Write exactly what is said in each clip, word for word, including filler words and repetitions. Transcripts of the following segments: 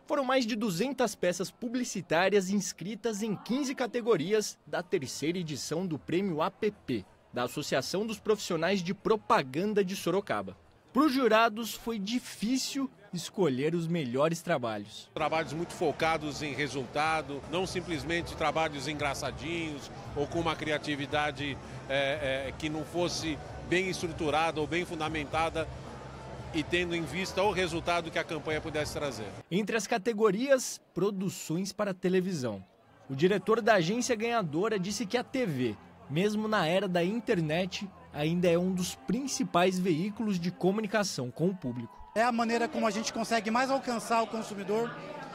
Foram mais de duzentas peças publicitárias inscritas em quinze categorias da terceira edição do Prêmio A P P, da Associação dos Profissionais de Propaganda de Sorocaba. Para os jurados foi difícil escolher os melhores trabalhos. Trabalhos muito focados em resultado, não simplesmente trabalhos engraçadinhos ou com uma criatividade é, é, que não fosse bem estruturada ou bem fundamentada e tendo em vista o resultado que a campanha pudesse trazer. Entre as categorias, produções para televisão. O diretor da agência ganhadora disse que a T V, mesmo na era da internet, ainda é um dos principais veículos de comunicação com o público. É a maneira como a gente consegue mais alcançar o consumidor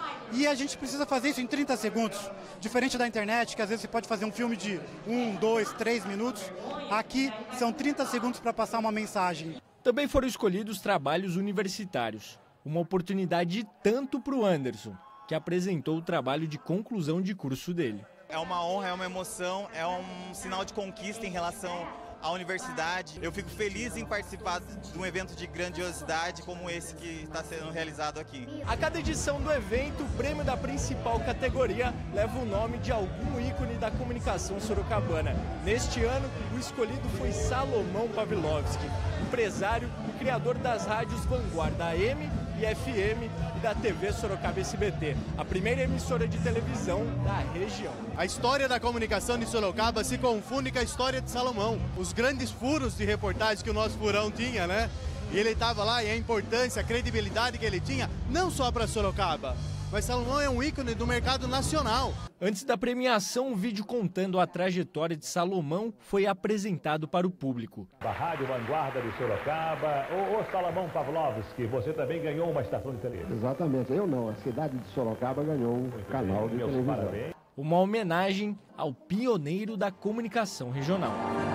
e a gente precisa fazer isso em trinta segundos. Diferente da internet, que às vezes você pode fazer um filme de um, dois, três minutos. Aqui são trinta segundos para passar uma mensagem. Também foram escolhidos trabalhos universitários. Uma oportunidade tanto para o Anderson, que apresentou o trabalho de conclusão de curso dele. É uma honra, é uma emoção, é um sinal de conquista em relação à universidade. Eu fico feliz em participar de um evento de grandiosidade como esse que está sendo realizado aqui. A cada edição do evento, o prêmio da principal categoria leva o nome de algum ícone da comunicação sorocabana. Neste ano, o escolhido foi Salomão Pavlovski, empresário e criador das rádios Vanguarda A M e F M e da T V Sorocaba S B T, a primeira emissora de televisão da região. A história da comunicação de Sorocaba se confunde com a história de Salomão. Os grandes furos de reportagem que o nosso furão tinha, né? E ele estava lá e a importância, a credibilidade que ele tinha, não só para Sorocaba, mas Salomão é um ícone do mercado nacional. Antes da premiação, um vídeo contando a trajetória de Salomão foi apresentado para o público. Da Rádio Vanguarda de Sorocaba, ô, ô Salomão Pavlovski, você também ganhou uma estação de televisão. Exatamente, eu não, a cidade de Sorocaba ganhou um Muito canal bem, de televisão. Parabéns. Uma homenagem ao pioneiro da comunicação regional.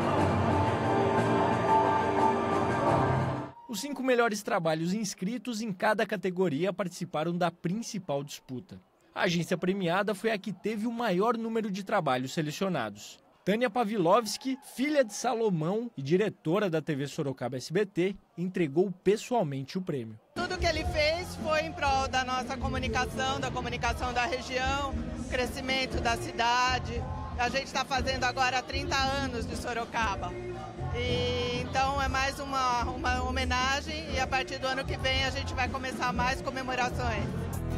Os cinco melhores trabalhos inscritos em cada categoria participaram da principal disputa. A agência premiada foi a que teve o maior número de trabalhos selecionados. Tânia Pavlovski, filha de Salomão e diretora da T V Sorocaba S B T, entregou pessoalmente o prêmio. Tudo que ele fez foi em prol da nossa comunicação, da comunicação da região, crescimento da cidade. A gente está fazendo agora trinta anos de Sorocaba. E, então é mais uma, uma homenagem e a partir do ano que vem a gente vai começar mais comemorações.